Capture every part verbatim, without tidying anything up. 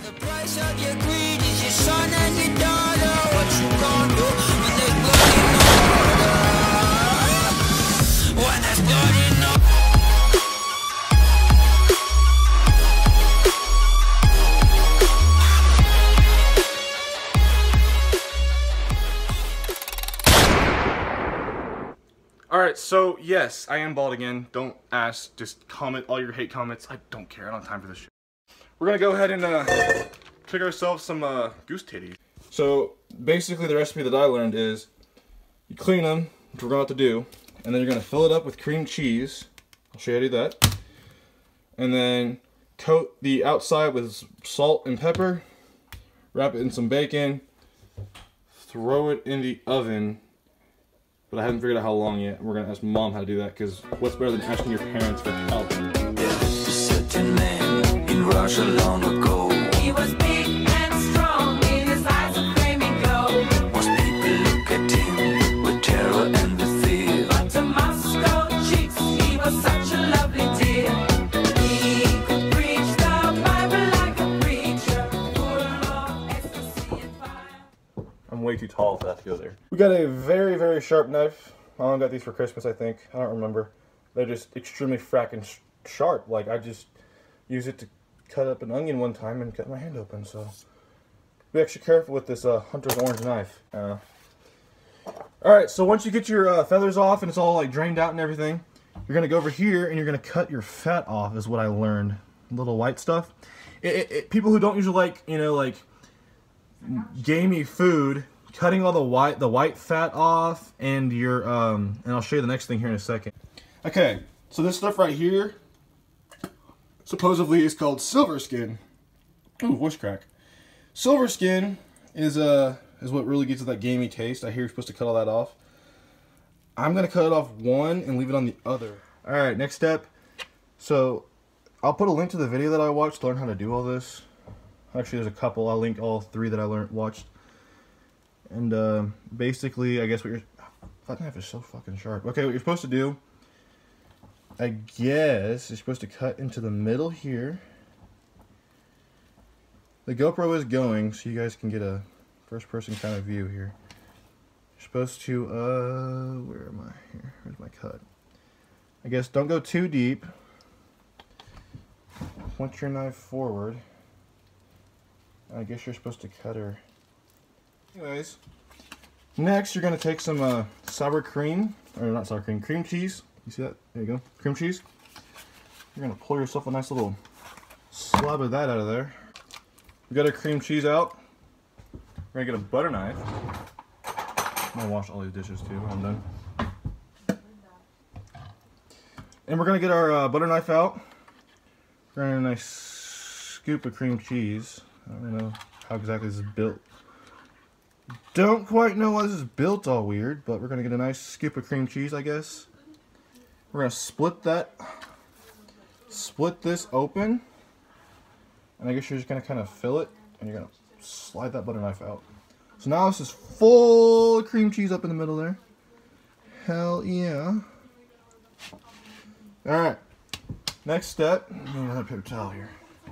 The price of your greed is your son and your daughter. What you gonna do when there's blood in the water? When there's blood in the Alright, so yes, I am bald again. Don't ask, just comment all your hate comments. I don't care, I don't have time for this shit. We're gonna go ahead and uh, trick ourselves some uh, goose titties. So basically the recipe that I learned is you clean them, which we're gonna have to do, and then you're gonna fill it up with cream cheese. I'll show you how to do that. And then coat the outside with salt and pepper, wrap it in some bacon, throw it in the oven. But I haven't figured out how long yet. We're gonna ask Mom how to do that, because what's better than asking your parents for help? There's a certain man in Russia long ago. He was big and strong, in his eyes a flaming glow. Most people look at him with terror and with fear. But to Moscow chicks, he was such a lovely dear. He could preach the Bible like a preacher, full of ecstasy and fire. I'm way too tall for that to go there. We got a very, very sharp knife. My mom got these for Christmas, I think. I don't remember. They're just extremely fracking sh sharp. Like, I just used it to cut up an onion one time and cut my hand open, so. Be extra careful with this uh, Hunter's orange knife. Uh, Alright, so once you get your uh, feathers off and it's all like drained out and everything, you're going to go over here and you're going to cut your fat off, is what I learned. Little white stuff. It, it, it, people who don't usually like, you know, like, gamey food, cutting all the white the white fat off, and your um and I'll show you the next thing here in a second. Okay, so this stuff right here supposedly is called silver skin. Ooh, voice crack. Silver skin is uh is what really gives it that gamey taste. I hear you're supposed to cut all that off. I'm gonna cut it off one and leave it on the other. Alright, next step. So I'll put a link to the video that I watched to learn how to do all this. Actually, there's a couple. I'll link all three that I learned watched. And uh, basically, I guess what you're... That knife is so fucking sharp. Okay, what you're supposed to do, I guess, you're supposed to cut into the middle here. The GoPro is going, so you guys can get a first-person kind of view here. You're supposed to, uh... where am I? Here, where's my cut? I guess don't go too deep. Point your knife forward. I guess you're supposed to cut her. Anyways, next you're going to take some uh, sour cream, or not sour cream, cream cheese. You see that? There you go. Cream cheese. You're going to pull yourself a nice little slab of that out of there. We got our cream cheese out. We're going to get a butter knife. I'm going to wash all these dishes too when I'm done. And we're going to get our uh, butter knife out. We're going to get a nice scoop of cream cheese. I don't know how exactly this is built. Don't quite know why this is built all weird, but we're going to get a nice scoop of cream cheese, I guess. We're going to split that, split this open, and I guess you're just going to kind of fill it, and you're going to slide that butter knife out. So now this is full cream cheese up in the middle there. Hell yeah. Alright, next step, I need another paper towel here.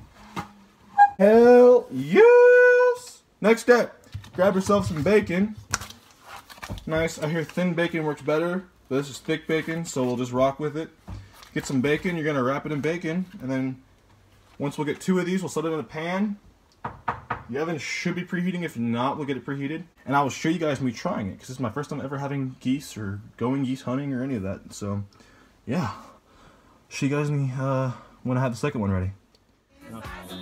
Hell yes! Next step, grab yourself some bacon. Nice, I hear thin bacon works better, but this is thick bacon, so we'll just rock with it. Get some bacon, you're gonna wrap it in bacon, and then once we'll get two of these, we'll set it in a pan. The oven should be preheating, if not, we'll get it preheated. And I will show you guys me trying it, because this is my first time ever having geese, or going geese hunting, or any of that, so yeah. Show you guys me uh, when I have the second one ready. No.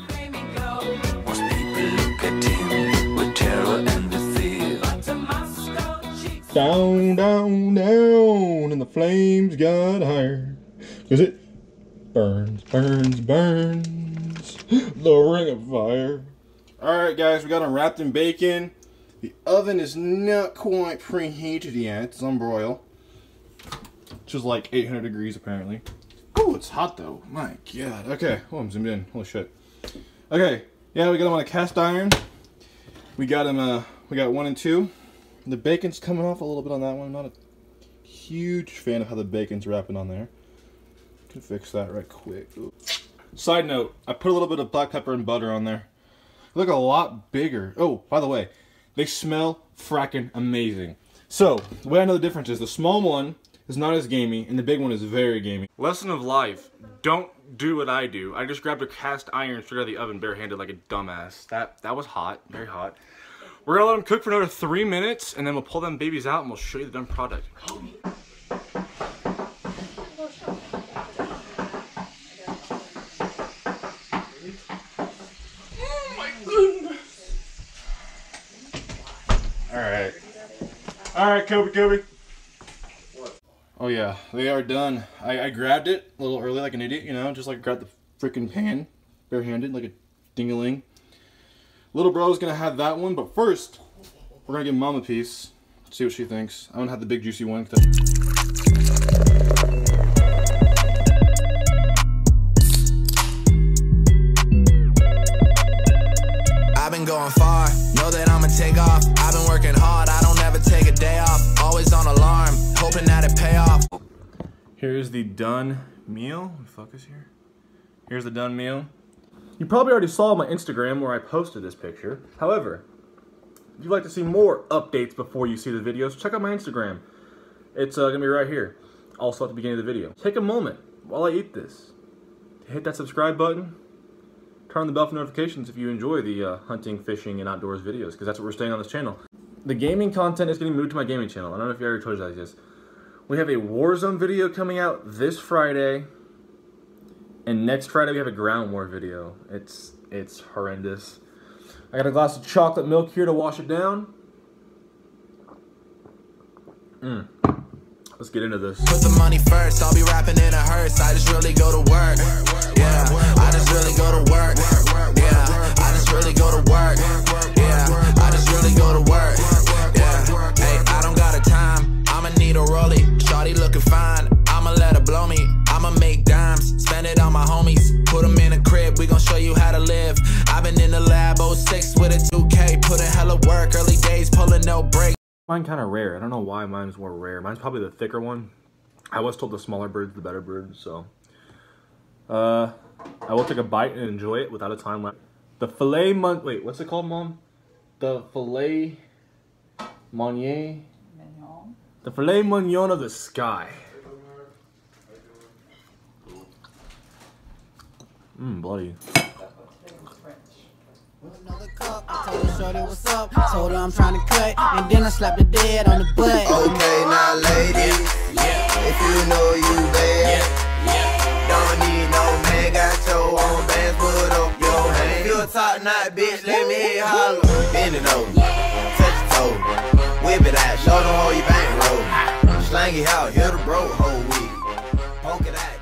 Down, down, down, and the flames got higher. Cause it burns, burns, burns. The ring of fire. Alright guys, we got them wrapped in bacon. The oven is not quite preheated yet. It's on broil. Which is like eight hundred degrees apparently. Oh, it's hot though. My god. Okay. Oh, I'm zoomed in. Holy shit. Okay. Yeah, we got them on a cast iron. We got them, uh, we got one and two. The bacon's coming off a little bit on that one. I'm not a huge fan of how the bacon's wrapping on there. Can fix that right quick. Ooh. Side note, I put a little bit of black pepper and butter on there. look a lot bigger. Oh, by the way, they smell fracking amazing. So, the way I know the difference is the small one is not as gamey, and the big one is very gamey. Lesson of life, don't do what I do. I just grabbed a cast iron straight out of the oven barehanded like a dumbass. That, that was hot, very hot. We're gonna let them cook for another three minutes, and then we'll pull them babies out and we'll show you the done product. Alright. Alright, Kobe, Kobe. What? Oh yeah, they are done. I, I grabbed it a little early like an idiot, you know, just like grabbed the freaking pan, barehanded, like a ding-a-ling. Little bro's gonna have that one, but first, we're gonna give Mom a piece, see what she thinks. I'm gonna have the big juicy one. I've been going far, know that I'ma take off. I've been working hard, I don't ever take a day off. Always on alarm, hoping that it pay off. Here's the done meal. Focus here. Here's the done meal. You probably already saw my Instagram where I posted this picture. However, if you'd like to see more updates before you see the videos, check out my Instagram. It's uh, gonna be right here. Also at the beginning of the video. Take a moment while I eat this to hit that subscribe button. Turn on the bell for notifications if you enjoy the uh, hunting, fishing, and outdoors videos, because that's what we're staying on this channel. The gaming content is getting moved to my gaming channel. I don't know if you already told you guys this. We have a Warzone video coming out this Friday, and next Friday we have a Ground War video. It's it's horrendous. I got a glass of chocolate milk here to wash it down. Mmm. Let's get into this. Put the money first, I'll be rapping in a hearse. I just really go to work. Yeah, I just really go to work. Yeah, I just really go to work. Yeah, I just really go to work. Yeah, hey, I don't got a time. I'ma need a rollie. Shawty looking fine. I'ma let her blow me. I'ma make dimes. Spend it on my homies. Put them in a crib. We gon' show you how to live. I've been in the lab oh six with a two K. Put in hella work. Early days pulling no break. Mine kind of rare. I don't know why mine's more rare. Mine's probably the thicker one. I was told the smaller bird's the better bird, so. Uh, I will take a bite and enjoy it without a time lapse. The filet mon- wait, what's it called, Mom? The filet mignon? Mignon? The filet mignon of the sky. Mmm, bloody. Another cup, I told her shorty what's up, told her I'm trying to cut, and then I slapped the dead on the butt. Okay, now ladies, yeah. If you know you bad, yeah. Yeah. Don't need no man, got your own bands, put up your hand. You a top knot bitch, let me hear you holler. Bend it over, touch your toe, whip it out, show them how you bankroll. Slang it out, hit the bro, whole week, poke it out.